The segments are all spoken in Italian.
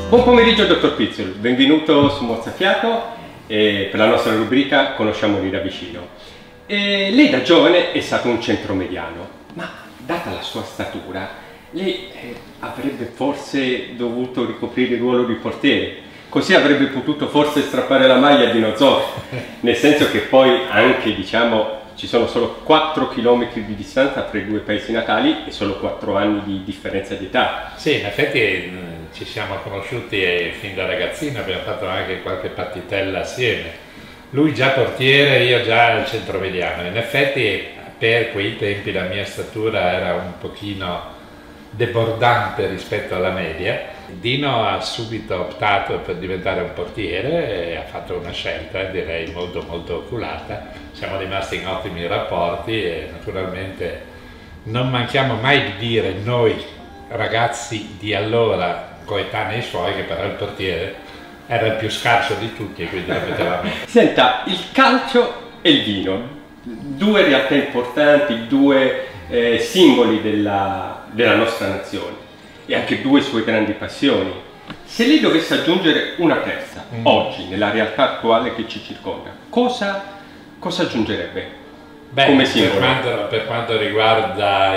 Buon pomeriggio dottor Pizzol, benvenuto su Mozzafiato per la nostra rubrica Conosciamoli da vicino. Lei da giovane è stato un centromediano, ma data la sua statura, lei avrebbe forse dovuto ricoprire il ruolo di portiere, così avrebbe potuto forse strappare la maglia di Nozov, nel senso che poi anche, diciamo, ci sono solo 4 km di distanza tra i due paesi natali e solo 4 anni di differenza di età. Sì, in effetti ci siamo conosciuti fin da ragazzino, abbiamo fatto anche qualche partitella assieme. Lui già portiere, io già centromediano. In effetti per quei tempi la mia statura era un pochino debordante rispetto alla media. Dino ha subito optato per diventare un portiere e ha fatto una scelta, direi molto oculata. Siamo rimasti in ottimi rapporti e naturalmente non manchiamo mai di dire noi ragazzi di allora, coetanei suoi, che però il portiere era il più scarso di tutti e quindi lo mettevamo. Senta, il calcio e il vino, due realtà importanti, due simboli della nostra nazione e anche due sue grandi passioni. Se lei dovesse aggiungere una terza, oggi, nella realtà attuale che ci circonda, cosa aggiungerebbe? Beh, come simbolo? Per quanto riguarda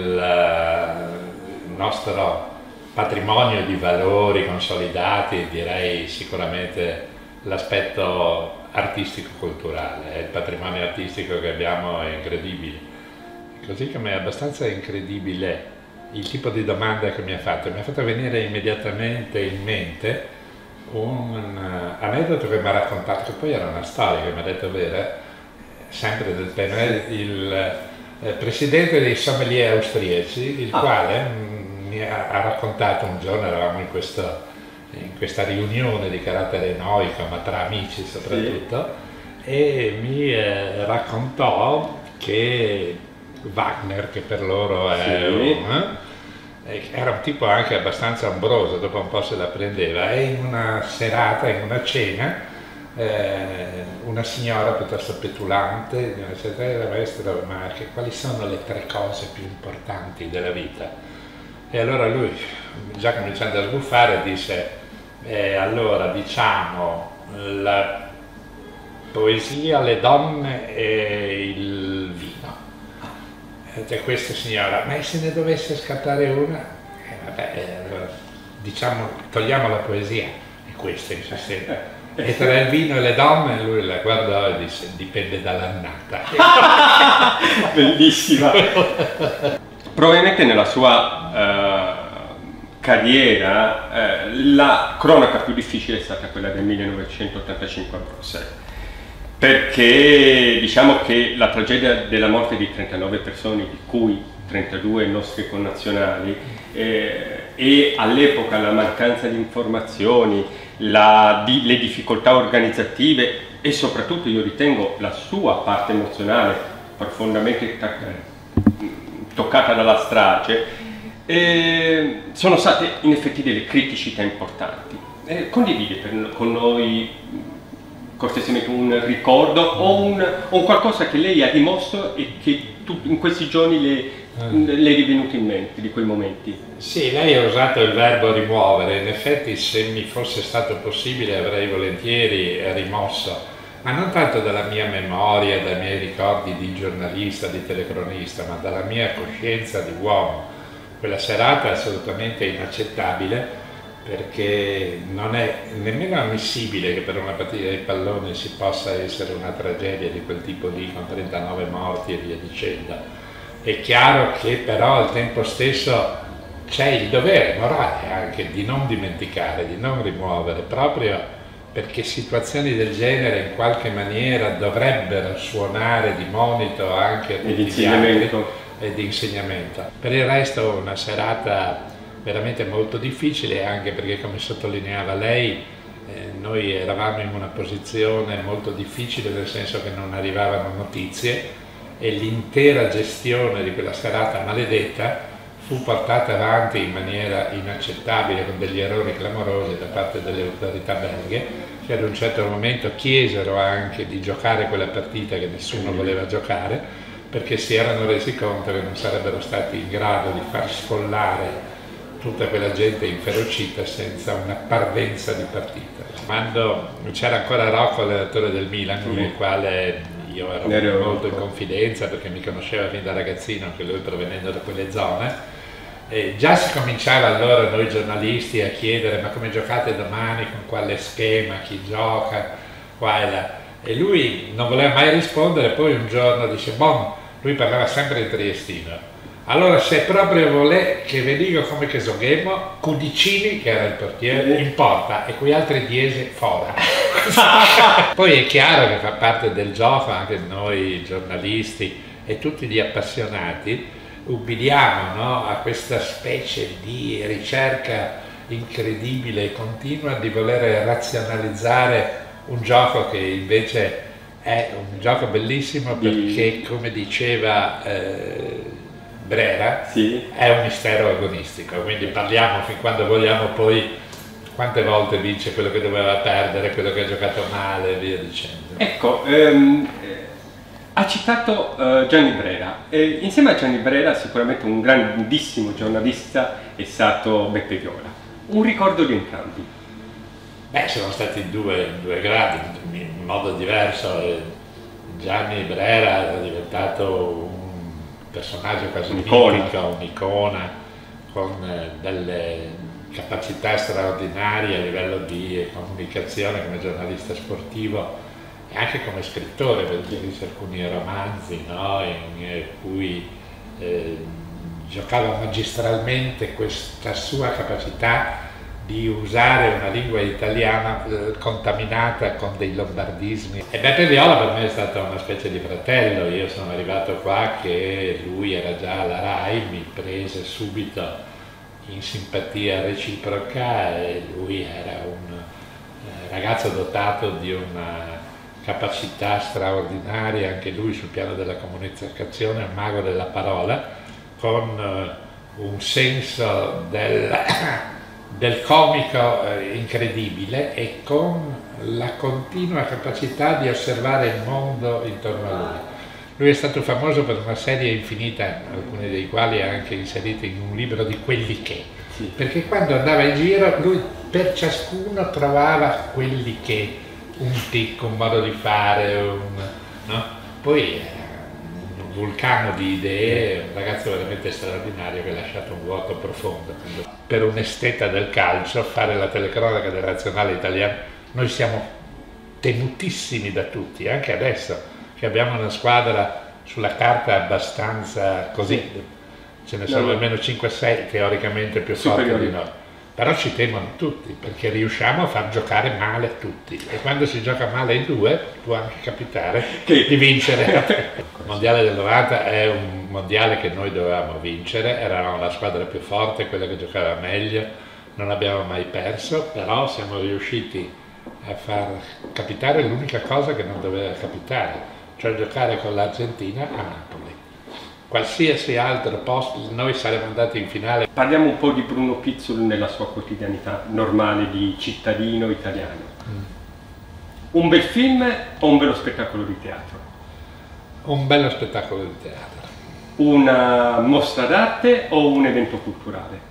il nostro patrimonio di valori consolidati, direi sicuramente l'aspetto artistico-culturale. Il patrimonio artistico che abbiamo è incredibile. Così come è abbastanza incredibile il tipo di domanda che mi ha fatto venire immediatamente in mente un aneddoto che mi ha raccontato, che poi era una storia che mi ha detto vera, sempre del tema, il presidente dei sommelier austriaci, il quale mi ha raccontato un giorno, eravamo in questa riunione di carattere eroico, ma tra amici soprattutto, sì, e mi raccontò che Wagner, che per loro è era un tipo anche abbastanza ombroso, dopo un po' se la prendeva, e in una serata, in una cena, una signora piuttosto petulante di una certa età, maestro, ma quali sono le 3 cose più importanti della vita? E allora lui, già cominciando a sbuffare, disse allora diciamo la poesia, le donne e il vino. E questa signora, ma se ne dovesse scattare una? Vabbè, allora, diciamo, togliamo la poesia, e questo insisteva. E tra il vino e le donne lui la guardò e disse, dipende dall'annata. Bellissima! Probabilmente nella sua carriera la cronaca più difficile è stata quella del 1985 a Bruxelles, perché diciamo che la tragedia della morte di 39 persone, di cui 32 nostri connazionali, e all'epoca la mancanza di informazioni, le difficoltà organizzative e soprattutto, io ritengo, la sua parte emozionale profondamente toccata dalla strage, sono state in effetti delle criticità importanti. Condivide con noi cortesemente un ricordo o un qualcosa che lei ha rimosso e che in questi giorni le è venuto in mente di quei momenti? Sì, lei ha usato il verbo rimuovere. In effetti, se mi fosse stato possibile avrei volentieri rimosso, ma non tanto dalla mia memoria, dai miei ricordi di giornalista, di telecronista, ma dalla mia coscienza di uomo. Quella serata è assolutamente inaccettabile, perché non è nemmeno ammissibile che per una partita di pallone si possa essere una tragedia di quel tipo lì, con 39 morti e via dicendo. È chiaro che però al tempo stesso c'è il dovere morale anche di non dimenticare, di non rimuovere, proprio perché situazioni del genere in qualche maniera dovrebbero suonare di monito anche a tutti gli altri e di insegnamento. Per il resto una serata veramente molto difficile, anche perché, come sottolineava lei, noi eravamo in una posizione molto difficile, nel senso che non arrivavano notizie e l'intera gestione di quella serata maledetta fu portata avanti in maniera inaccettabile, con degli errori clamorosi da parte delle autorità belghe, che ad un certo momento chiesero anche di giocare quella partita che nessuno voleva giocare, perché si erano resi conto che non sarebbero stati in grado di far sfollare tutta quella gente inferocita senza una parvenza di partita. Quando c'era ancora Rocco, allenatore del Milan, con il quale io ero molto in confidenza perché mi conosceva fin da ragazzino, anche lui provenendo da quelle zone, e già si cominciava allora noi giornalisti a chiedere ma come giocate domani, con quale schema, chi gioca, qua e là. E lui non voleva mai rispondere, poi un giorno dice, lui parlava sempre in triestino. Allora se proprio vuole che vi dico come che giochiamo, Cudicini, che era il portiere, in porta e quei altri 10 fuori. Poi è chiaro che fa parte del gioco, anche noi giornalisti e tutti gli appassionati ubbidiamo, no, a questa specie di ricerca incredibile e continua di voler razionalizzare un gioco che invece è un gioco bellissimo perché, come diceva Brera, sì, è un mistero agonistico, quindi parliamo fin quando vogliamo, poi quante volte vince quello che doveva perdere, quello che ha giocato male e via dicendo. Ecco, ha citato Gianni Brera. Insieme a Gianni Brera sicuramente un grandissimo giornalista è stato Beppe Viola. Un ricordo di entrambi? Beh, sono stati due gradi, in modo diverso. Gianni Brera era diventato un personaggio quasi mitico, un'icona, con delle capacità straordinarie a livello di comunicazione come giornalista sportivo e anche come scrittore, perché dice alcuni romanzi, no? in cui giocava magistralmente questa sua capacità di usare una lingua italiana contaminata con dei lombardismi. E Beppe Viola per me è stato una specie di fratello. Io sono arrivato qua che lui era già alla RAI, mi prese subito in simpatia reciproca e lui era un ragazzo dotato di una capacità straordinaria, anche lui sul piano della comunicazione, un mago della parola, con un senso del comico incredibile e con la continua capacità di osservare il mondo intorno a lui. Lui è stato famoso per una serie infinita, alcuni dei quali ha anche inseriti in un libro di quelli che, sì, perché quando andava in giro lui per ciascuno trovava quelli che, un tic, un modo di fare, no? Poi un vulcano di idee, un ragazzo veramente straordinario che ha lasciato un vuoto profondo. Per un esteta del calcio fare la telecronaca della nazionale italiana, noi siamo temutissimi da tutti, anche adesso che abbiamo una squadra sulla carta abbastanza così, ce ne sono almeno 5-6 teoricamente più forti di noi, però ci temono tutti perché riusciamo a far giocare male tutti e quando si gioca male in due può anche capitare di vincere. Il mondiale del 90 è un mondiale che noi dovevamo vincere, eravamo la squadra più forte, quella che giocava meglio, non abbiamo mai perso, però siamo riusciti a far capitare l'unica cosa che non doveva capitare, cioè giocare con l'Argentina a Napoli. Qualsiasi altro posto, noi saremmo andati in finale. Parliamo un po' di Bruno Pizzul nella sua quotidianità normale di cittadino italiano. Un bel film o un bello spettacolo di teatro? Un bello spettacolo di teatro. Una mostra d'arte o un evento culturale?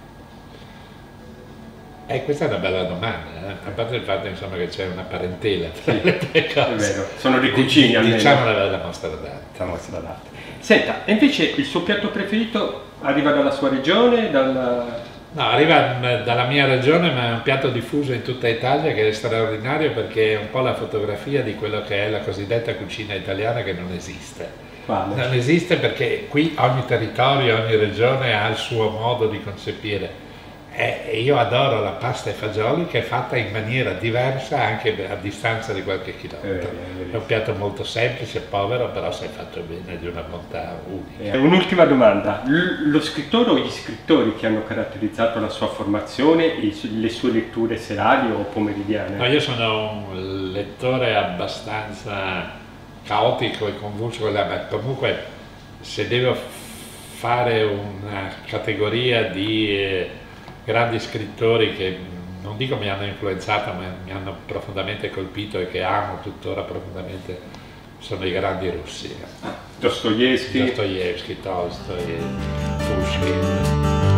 Questa è una bella domanda, a parte il fatto insomma, che c'è una parentela tra le due cose. È vero, sono dei cugini almeno. Diciamo la mostra d'arte. Senta, invece il suo piatto preferito arriva dalla sua regione? No, arriva dalla mia regione, ma è un piatto diffuso in tutta Italia che è straordinario perché è un po' la fotografia di quello che è la cosiddetta cucina italiana che non esiste. Quale? Non esiste perché qui ogni territorio, ogni regione ha il suo modo di concepire. E io adoro la pasta e fagioli che è fatta in maniera diversa anche a distanza di qualche chilometro. È un piatto molto semplice, povero, però se è fatto bene di una bontà unica. Un'ultima domanda, lo scrittore o gli scrittori che hanno caratterizzato la sua formazione e le sue letture serali o pomeridiane? No, io sono un lettore abbastanza caotico e convulso, ma comunque se devo fare una categoria di grandi scrittori che non dico mi hanno influenzato, ma mi hanno profondamente colpito e che amo tuttora profondamente, sono i grandi russi. Dostoevskij, Tolstoj, Pushkin.